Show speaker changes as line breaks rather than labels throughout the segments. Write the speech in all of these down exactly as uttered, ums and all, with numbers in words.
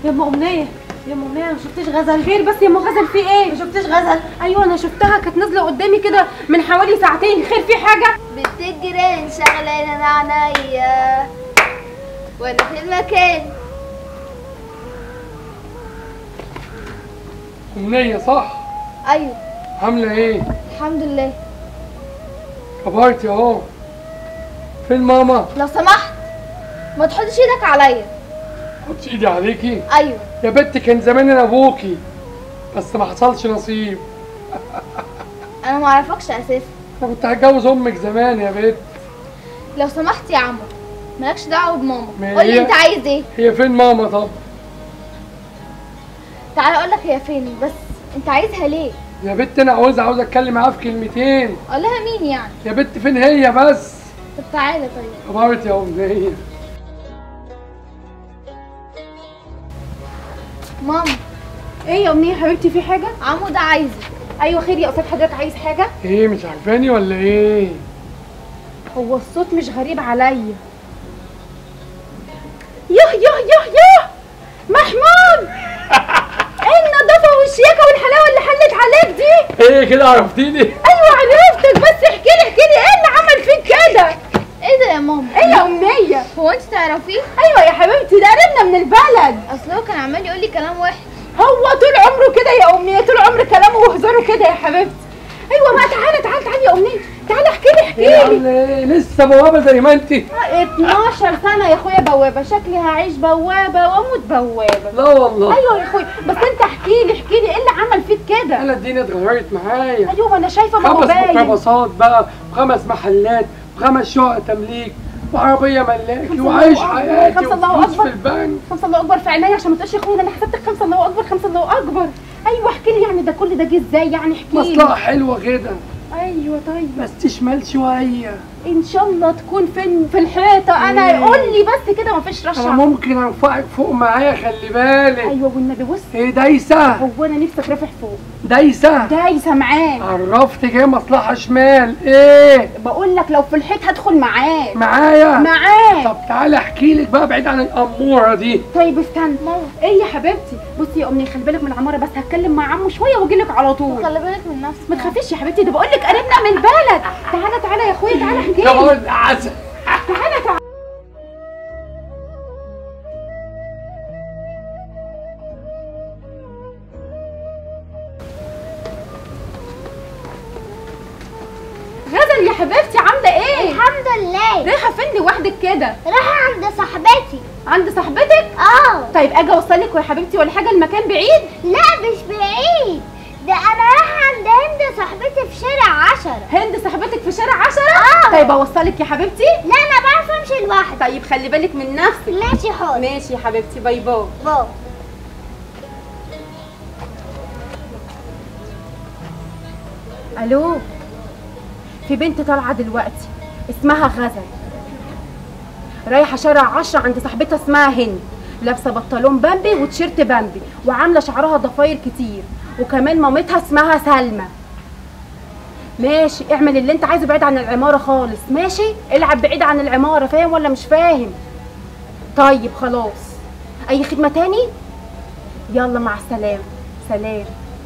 يا ام امنيه، يا ام امنيه، ما شفتيش غزل؟ خير بس يا ام غزل، في ايه؟ ما شفتيش غزل؟ ايوه انا شفتها، كانت نازله قدامي كده من حوالي ساعتين. خير في حاجه؟
بتجري شغلة عينيا وانا في المكان.
أمنية صح؟
ايوه.
عاملة ايه؟
الحمد لله.
كبرتي اهو. فين ماما؟
لو سمحت ما تحطش ايدك عليا.
حطش ايدي عليكي؟
ايوه.
يا بنتي كان زمان انا ابوكي بس ما حصلش نصيب.
انا ما اعرفكش اساسا.
انا كنت هتجوز امك زمان يا بنت.
لو سمحت يا عمو مالكش دعوه بماما.
ما
قول لي
هي-
انت عايز ايه.
هي فين ماما طب؟
تعالى اقول لك هي فين، بس انت عايزها ليه؟
يا بنت انا عاوز عاوز اتكلم معاها في كلمتين.
اقول لها مين يعني؟
يا بنت فين هي بس؟
طب تعالى. طيب
كبرتي يا أمنية.
ماما،
ايه يا امنيه حبيبتي، في حاجه؟
عمو ده عايزك.
ايوه خير يا استاذ، حضرتك عايز حاجه؟
ايه مش عارفاني ولا ايه؟
هو الصوت مش غريب عليا. ياه ياه ياه ياه محمود، ايه النظافه والشياكه والحلاوه اللي حلت عليك دي؟
ايه كده عرفتيني؟
ايوه عرفتك، بس احكي لي احكي لي ايه اللي عمل فيك كده؟
ايه ده يا ماما؟
ايه يا امنيه؟
هو انت تعرفيه؟
ايوه يا حبيبتي، ده قريبنا من البلد.
اصل هو كان عمال يقول لي كلام وحش.
هو طول عمره كده يا امنيه، طول عمره كلامه وهزاره كده يا حبيبتي. ايوه بقى، تعالى تعالى تعالى يا امنيه، تعالى احكي لي احكي
ايه
لي.
عاملة ايه؟ لسه بوابة زي ما انت؟
اتناشر سنه يا اخويا بوابه، شكلي هعيش بوابه واموت بوابه.
لا والله.
ايوه يا اخويا، بس انت احكي لي احكي لي ايه اللي عمل فيك كده؟
انا الدنيا اتغيرت معايا.
ايوه ما انا شايفه، ما هو
خمس
باين.
ميكروباصات بقى وخمس محلات وخمس شقق تمليك وعربية ملاكي
خمسة
وعايش
الله أكبر،
حياتي
خمسة الله
وفلوس
أكبر.
في البنك.
خمسة الله اكبر في عينيا، عشان ما تقولش يا اخويا ده انا حسبتك خمسة الله اكبر خمسة الله اكبر. ايوه احكي لي، يعني ده كل ده جه ازاي؟ يعني احكي لي.
مصلحة حلوة كده
ايوه طيب،
بس تشمل شوية.
ان شاء الله تكون في في الحيطه. انا
إيه؟
قول لي بس كده، ما فيش رشه.
انا ممكن ارفعك فوق معايا، خلي بالك.
ايوه والنبي بص،
ايه دايسة؟
هو انا نفسي اترفع فوق.
دايسة؟
دايسه معاك.
عرفتك ايه مصلحة شمال؟ ايه؟
بقول لك لو في الحيط هدخل معاك.
معايا؟
معاك.
طب تعالى احكي لك بقى بعيد عن الأمورة دي.
طيب استنى، ايه يا حبيبتي؟ بصي يا امي، خلي بالك من العماره، بس هتكلم مع عمو شويه واجي لك على طول.
خلي بالك من نفسك.
ما تخافيش يا حبيبتي، ده بقول لك قريبنا من البلد. تعالى تعالى يا اخويا، تعالى احكي لي.
كمان عسل.
تعالى تعالى. غزل يا حبيبتي، عامله ايه؟
الحمد لله.
رايحه فين لوحدك كده؟
رايحة عند صاحبتي.
عند صاحبتك؟
اه.
طيب اجي اوصلك يا حبيبتي ولا حاجه؟ المكان بعيد؟
لا مش بعيد، ده انا رايحة عند هند صاحبتي في شارع عشرة.
هند صاحبتك في شارع عشرة؟
آه.
طيب اوصلك يا حبيبتي؟
لا انا بعرف امشي لوحدي.
طيب خلي بالك من نفسك.
ماشي حاضر.
ماشي يا حبيبتي، باي باي.
باي.
الو، في بنت طالعه دلوقتي اسمها غزل، رايحه شارع عشرة عند صاحبتها اسمها هند، لابسه بنطلون بامبي وتيشيرت بامبي وعامله شعرها ضفاير كتير، وكمان مامتها اسمها سلمى. ماشي، اعمل اللي انت عايزه بعيد عن العماره خالص. ماشي، العب بعيد عن العماره، فاهم ولا مش فاهم؟ طيب خلاص. اي خدمه تاني؟ يلا مع السلامه. سلام.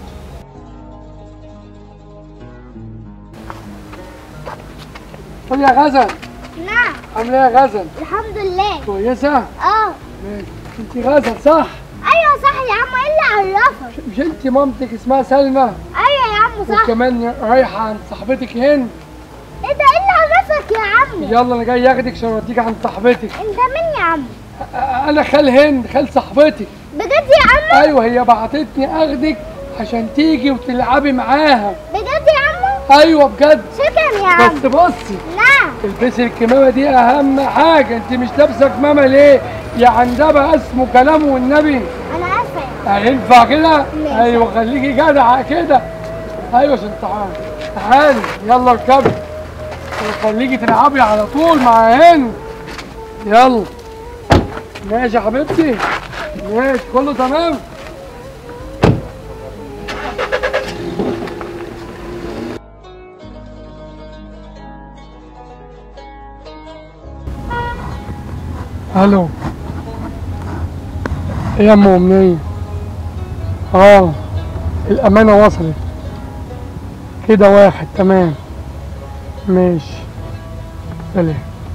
قول يا غزل.
نعم.
عاملة ايه يا غزل؟
الحمد لله.
كويسة؟
اه.
ماشي. انت غزل صح؟
ايوه صح يا عم، ايه اللي عرفك؟
مش انت مامتك اسمها سلمى؟
ايوه يا عم صح.
وكمان رايحة عند صاحبتك هند؟
ايه ده، ايه اللي عرفك يا عم؟
يلا انا جاي اخدك عشان اوديك عند صاحبتك.
انت مين يا عم؟
أ- انا خال هند، خال صاحبتك.
بجد يا عم؟
ايوه هي بعتتني اخدك عشان تيجي وتلعبي معاها.
بجد يا عم؟
ايوه بجد.
شكرا يا عم.
بس بصي،
نعم.
البسي الكمامة دي اهم حاجة. انت مش لابسة كمامة ليه؟ يعني ده بقى اسمه كلام والنبي.
انا اسفه.
هينفع كده؟
ماشي.
ايوه خليكي جدعة كده. ايوه عشان تعالي تعالي يلا اركبي وخليكي تلعبي على طول مع هند. يلا ماشي يا حبيبتي، ماشي كله تمام. الو، ايه يا ام امنيه؟ اه الامانه وصلت كده. واحد تمام ماشي. سلام.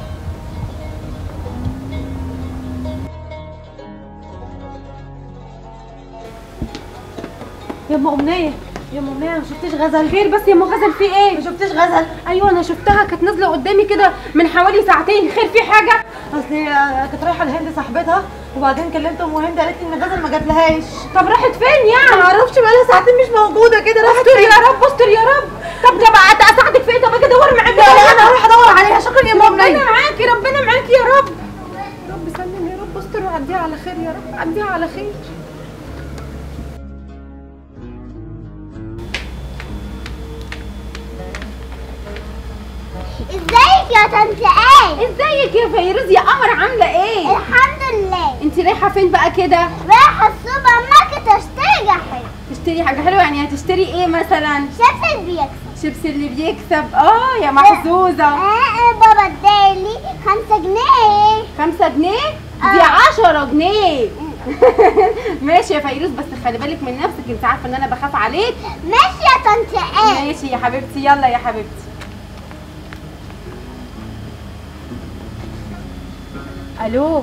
يا ام امنيه، يا ام امنيه، ما شفتيش غزل؟ خير بس يا ام غزل، في ايه؟
ما شفتيش غزل؟
ايوه انا شفتها، كانت نازله قدامي كده من حوالي ساعتين. خير في حاجه؟
اصل هي كانت رايحه لهند صاحبتها، وبعدين كلمت ام هند قالت لي ان غزل ما جاتلهاش.
طب راحت فين يعني؟
ما اعرفش، بقالها ساعتين مش موجوده كده. راحت
استر
فين؟
يا رب، استر يا رب. طب ده بقى اساعدك في ايه؟ طب اجي ادور معاكي.
لا لا انا هروح ادور عليها. شكرا يا ام
ربنا
امنيه.
معاكي، ربنا معاكي يا رب. يا رب سلم يا رب، استر وعديها على خير يا رب، عديها على خير.
ازيك يا طنط ايه؟
ازيك يا فيروز يا قمر، عامله ايه؟
الحمد لله.
انت رايحه فين بقى كده؟
رايحه السوبر ماركت اشتري حاجه.
تشتري حاجه حلوه؟ يعني هتشتري ايه مثلا؟
شاف بيكسب.
شيبسي اللي بيكسب. اه يا محظوظه.
اه بابا ادالي خمسة جنيه.
خمسة جنيه؟ دي عشرة جنيه. ماشي يا فيروز، بس خلي بالك من نفسك، انت عارفه ان انا بخاف عليك.
ماشي يا طنط ايه.
ماشي يا حبيبتي، يلا يا حبيبتي. الو،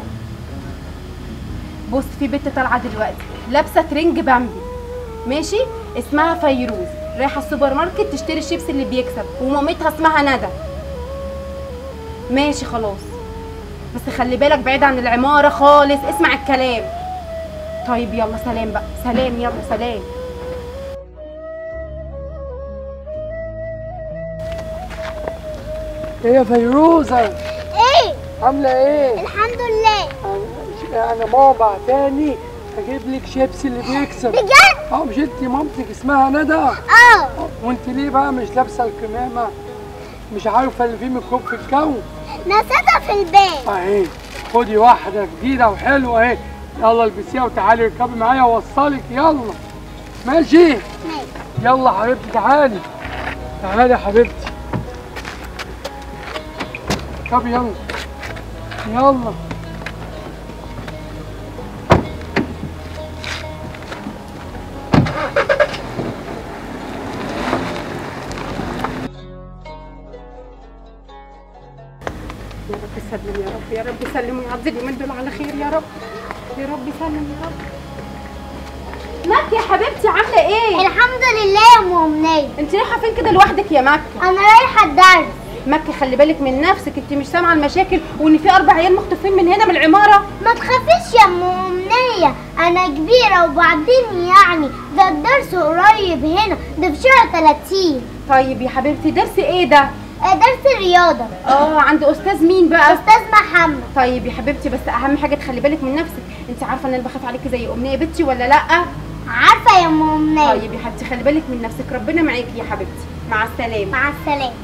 بص في بنت طالعه دلوقتي لابسه ترنج بامبي، ماشي، اسمها فيروز، رايحه السوبر ماركت تشتري الشيبس اللي بيكسب، ومامتها اسمها ندى. ماشي خلاص، بس خلي بالك بعيد عن العماره خالص، اسمع الكلام. طيب يلا سلام بقى، سلام، يلا سلام.
ايه يا فيروزه؟
ايه؟
عامله ايه؟
الحمد لله.
انا انا ماما بعتاني اجيب لك شيبسي اللي بيكسب.
بجد؟
اه مش انت مامتك اسمها ندى؟
اه.
وانت ليه بقى مش لابسه الكمامه؟ مش عارفه اللي فيه ميكروب في الكون؟
نسيتها في البيت.
اهي خدي واحده جديده وحلوه اهي، يلا البسيها وتعالي اركبي معايا واوصلك. يلا ماشي؟
ماشي.
يلا حبيبتي تعالي، تعالي يا حبيبتي، اركبي يلا يلا.
يا رب سلم يا رب، يا رب سلم ويعدي اليومين دول على خير يا رب، يا رب سلم يا رب. مكة يا حبيبتي عاملة ايه؟
الحمد لله يا ام امنيه.
انت رايحة فين كده لوحدك يا مكة؟
انا رايحه الدرس.
مكة خلي بالك من نفسك، انت مش سامعة المشاكل وان في اربع عيال مخطوفين من هنا من العمارة؟
ما تخافيش يا ام امنيه، انا كبيره وبعدين يعني ده الدرس قريب هنا، ده في شهر ثلاثين.
طيب يا حبيبتي درس ايه ده؟
درس رياضه.
اه عند استاذ مين بقى؟
استاذ محمد.
طيب يا حبيبتي، بس اهم حاجة تخلي بالك من نفسك، انت عارفة ان انا بخاف عليكي زي امنية بنتي ولا لا؟
عارفه يا ام امنيه.
طيب يا حبيبتي خلي بالك من نفسك، ربنا معاكي يا حبيبتي، مع السلامة.
مع السلامه.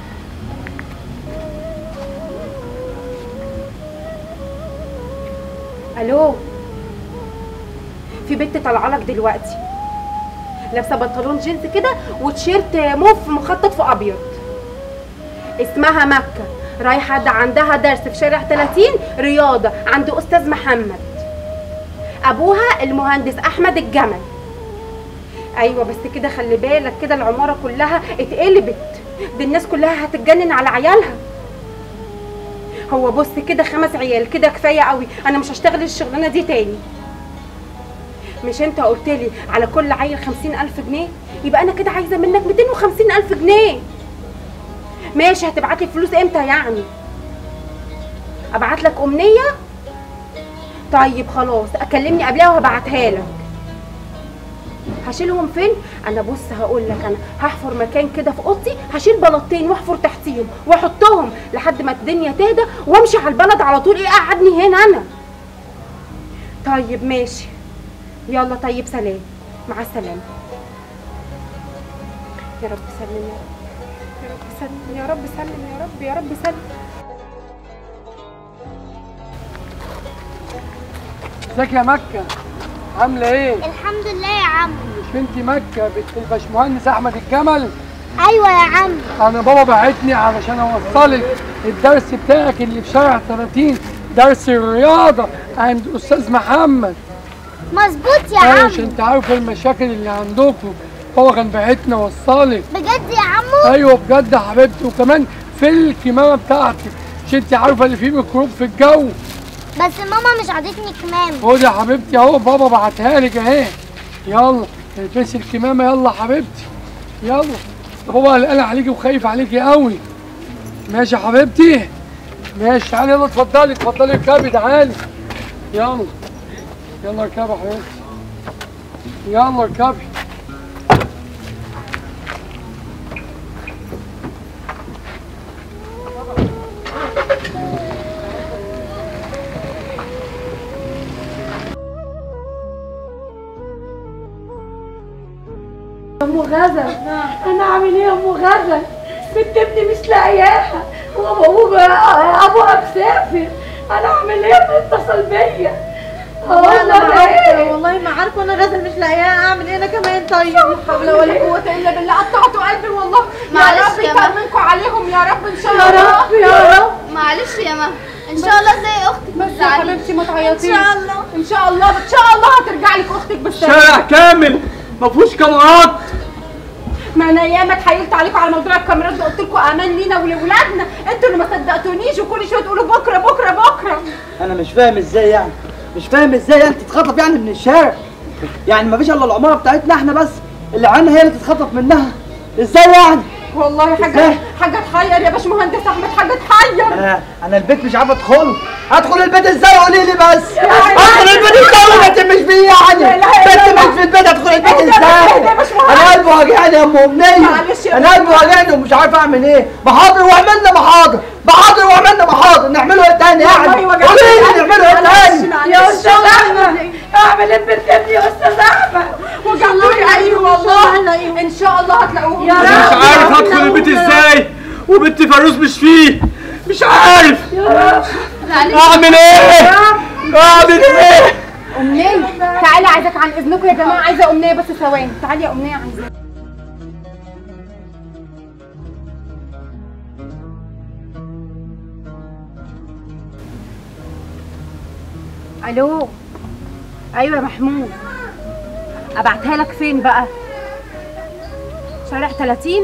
الو، في بنت طالعه لك دلوقتي لابسه بنطلون جينز كده وتيشيرت موف مخطط في ابيض، اسمها مكة، رايحه ده عندها درس في شارع ثلاثين رياضه عند استاذ محمد، ابوها المهندس احمد الجمل. ايوه بس كده خلي بالك كده العماره كلها اتقلبت، دي الناس كلها هتتجنن على عيالها. هو بص كده خمس عيال كده كفايه قوي، انا مش هشتغل الشغلانه دي تاني. مش انت قلت لي على كل عيل خمسين الف جنيه؟ يبقى انا كده عايزه منك ميتين وخمسين الف جنيه. ماشي، هتبعت لي فلوس امتى يعني؟ ابعت لك امنيه؟ طيب خلاص اكلمني قبلها وهبعتها لك. هشيلهم فين؟ انا بص هقول لك، انا هحفر مكان كده في اوضتي، هشيل بلاطين واحفر تحتيهم واحطهم لحد ما الدنيا تهدى وامشي على البلد على طول. ايه قعدني هنا انا؟ طيب ماشي، يلا طيب سلام، مع السلامه. يا رب سلم يا رب، يا رب سلم يا رب، سلم يا رب، يا رب سلم.
ازيك يا مكة؟ عاملة ايه؟
الحمد لله يا عم.
مش انت مكة بنت الباشمهندس احمد الجمل؟
ايوه يا عم.
انا بابا بعتني علشان اوصلك الدرس بتاعك اللي في شارع ثلاثين، درس الرياضة عند استاذ محمد.
مظبوط يا
ايوه
عم.
عشان انت عارفه المشاكل اللي عندكم، بابا كان بعتنا وصلك.
بجد يا عمو؟
ايوه بجد يا حبيبتي، وكمان في الكمامه بتاعتك عشان انت عارفه اللي فيه ميكروب في الجو.
بس ماما مش عادتني كمام.
خدي يا حبيبتي اهو، بابا بعتها لك اهي. يلا البسي الكمامه يلا يا حبيبتي، يلا. بابا قلقان عليكي وخايف عليكي قوي. ماشي يا حبيبتي، ماشي. تعالي يلا اتفضلي اتفضلي اركبي تعالي. يلا يلا اركبي يا حبيبتي، يلا اركبي.
ام غزل، انا اعمل ايه يا ام غزل؟ بنت ابني مش لاقياها، وابوها ابوها مسافر. انا اعمل ايه؟ اتصل بيا.
والله والله ما عارفه انا غزل مش لاقياها، اعمل ايه انا كمان؟ طيب لا
حول ولا قوه الا بالله، قطعتوا قلبي والله.
معلش
يا رب
يا ماما.
يطمنكم عليهم يا رب ان شاء
يا
الله.
رب يا رب.
معلش يا ماما، ان شاء الله زي اختك.
بس يا حبيبتي ما تعيطيش.
ان شاء الله
ان شاء الله ان شاء الله هترجع لك اختك بالسلامه.
شارع كامل ما فيهوش كاميرات.
ما انا ياما اتحايلت عليكم على موضوع الكاميرات ده، قلت لكم امان لينا ولولادنا، انتوا اللي ما صدقتونيش وكل شويه تقولوا بكره بكره بكره.
انا مش فاهم ازاي يعني، مش فاهم ازاي يعني تتخطف يعني من الشارع. يعني ما فيش الا العماره بتاعتنا احنا بس اللي عنا هي اللي تتخطف منها، ازاي يعني؟
والله حاجه
إزاي؟
حاجه تحير يا باشمهندس احمد، حاجه تحير.
انا انا البيت مش عارف ادخله. ادخل البيت ازاي قولي لي بس؟
يعني
ادخل البيت ازاي وانت مش فيه يعني؟
لا إله إلا
بنت
الله.
مش في البيت، ادخل البيت
إيه ده؟ إيه
ازاي؟
ده يا باشمهندس؟
انا قلبي واجعني يا ام امنيه،
معلش يا
انا قلبي واجعني ومش عارف اعمل ايه. محاضر واعملنا محاضر، محاضر واعملنا محاضر، نعمله ايه تاني يعني؟
والله وجعني.
قولي لي نعمله ايه تاني؟
يا استاذ احمد اعمل ايه بنت ابني يا استاذ احمد؟ وجعتوني ايوه والله. ان شاء الله هتلاقوهم.
يا
مش
رب.
عارف هدخل البيت ازاي وبنت فانوس مش فيه، مش عارف اعمل ايه؟ اعمل ايه؟
امنيه تعالي، عايزاك عن اذنكم يا جماعه، عايزه امنيه بس ثواني. تعالي يا امنيه عايزاك. الو ايوه يا محمود، ابعتها لك فين بقى؟ شارع ثلاثين.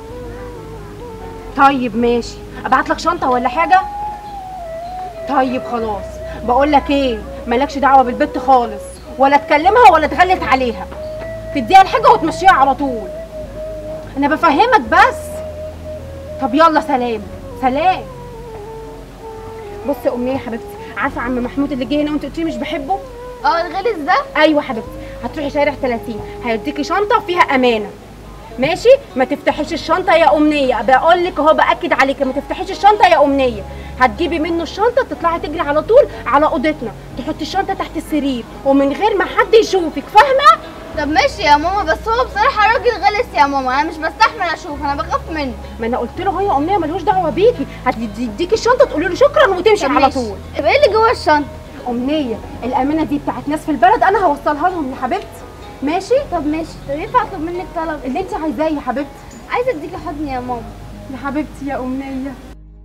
طيب ماشي، ابعت لك شنطه ولا حاجه؟ طيب خلاص. بقول لك ايه، مالكش دعوه بالبت خالص، ولا تكلمها ولا تغلس عليها، تديها الحاجه وتمشيها على طول. انا بفهمك بس. طب يلا سلام سلام. بصي يا امنيه يا حبيبتي، عارفه عم محمود اللي جه هنا وانت قلتي مش بحبه؟
اه الغلس ده؟
ايوه حبيبتي، هتروحي شارع ثلاثين هيديكي شنطه فيها امانه، ماشي؟ ما تفتحيش الشنطه يا امنيه، بقول لك اهو، باكد عليك ما تفتحيش الشنطه يا امنيه. هتجيبي منه الشنطه، تطلعي تجري على طول على اوضتنا، تحطي الشنطه تحت السرير ومن غير ما حد يشوفك، فاهمه؟
طب ماشي يا ماما، بس هو بصراحه راجل غلس يا ماما، انا مش بستحمل اشوف، انا بخاف منه.
ما انا قلت له هو يا امنيه ملوش دعوه بيكي، هتديكي الشنطه تقولي له شكرا وتمشي على طول.
طب ايه اللي جوه الشنطه؟
امنيه الامانه دي بتاعت ناس في البلد، انا هوصلها لهم يا حبيبتي، ماشي؟
طب ماشي. طب ينفع اطلب منك طلب؟
اللي انت عايزاه يا حبيبتي.
عايزه اديكي حضن يا ماما.
يا حبيبتي يا امنيه.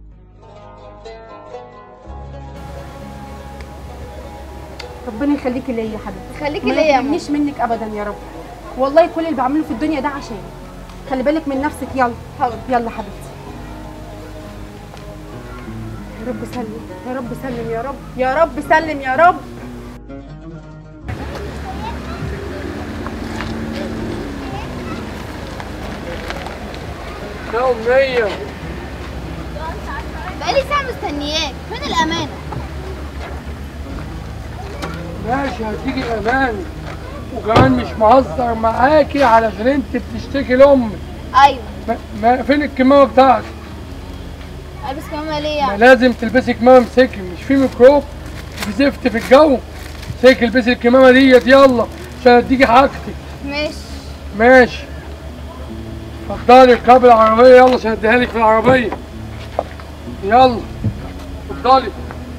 ربنا يخليكي ليا يا حبيبتي،
خليكي
ما
ليا يا ماما.
يحرمنيش منك ابدا يا رب، والله كل اللي بعمله في الدنيا ده عشان خلي بالك من نفسك. يلا
حاضر.
يلا حبيبتي. يا رب سلم يا رب سلم يا رب يا رب سلم يا رب.
يا أمنية
بقالي ساعه مستنياك، فين الامانه؟
ماشي هديكي الأمان، وكمان مش مهزر معاكي علشان انت بتشتكي لأمك.
ايوه.
ما, ما فين الكمامة بتاعتك؟
البس كمامه ليه
ما
يعني؟
لازم تلبسي كمامة مسكن، مش في ميكروب في زفت في الجو. مسكي البسي الكمامة ديت يلا عشان اديكي حاجتك.
ماشي.
ماشي اتفضلي اركبي العربية يلا عشان اديها لك في العربية. يلا اتفضلي.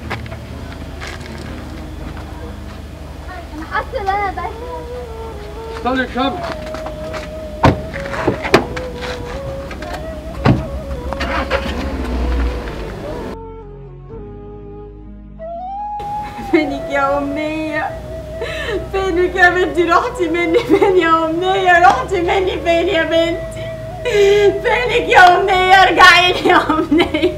انا حاسه ان انا بس
اتفضلي اركبي.
فينك يا أمنية؟ فين منك يا بنتي، رحتي مني فين يا أمنية؟ رحتي مني فين يا بنتي؟ فينك يا أمنية؟ ارجعي لي يا أمنية،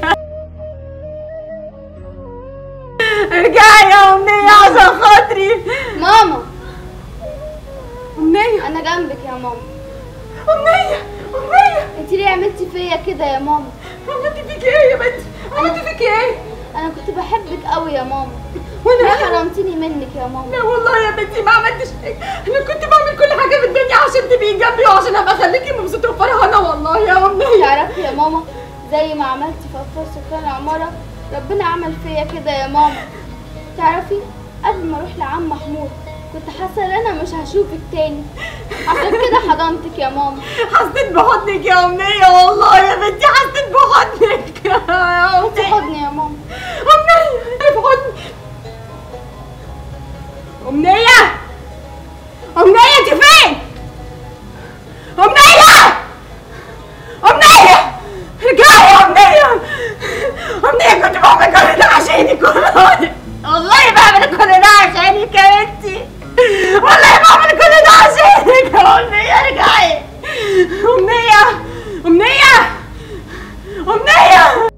ارجعي يا أمنية عشان خاطري.
ماما
أمنية،
انا جنبك يا ماما.
أمنية، أمنية،
انت ليه عملتي فيا كده يا ماما؟
عملت فيكي إيه يا بنتي؟ عملت فيكي إيه؟
انا كنت بحبك قوي يا ماما،
وأنا
ليه حرمتيني منك يا ماما؟
لا والله يا بنتي ما عملتش حاجة، أنا كنت بعمل كل حاجة في الدنيا عشان تبقي جنبي وعشان أبقى أخليكي مبسوطة وفرحانة والله يا أمنية.
تعرفي يا ماما زي ما عملتي في أطفال سكان العمارة ربنا عمل فيا كده يا ماما. تعرفي قبل ما اروح لعم محمود كنت حاسه ان انا مش هشوفك تاني، عشان كده حضنتك يا ماما.
حسيت بحضنك يا أمنية والله يا بنتي، حسيت بحضنك يا
انت
أمنية.
حضني يا ماما.
أمنية في حضني. أمنية، أمنية أنت فين؟ أمنية، أمنية ارجعي يا أمنية. أمنية كنت بعمل كل ده عشانك والله، والله بعمل كل ده عشانك يا بنتي، والله بعمل كل ده عشانك يا أمنية. ارجعي أمنية، أمنية، أمنية.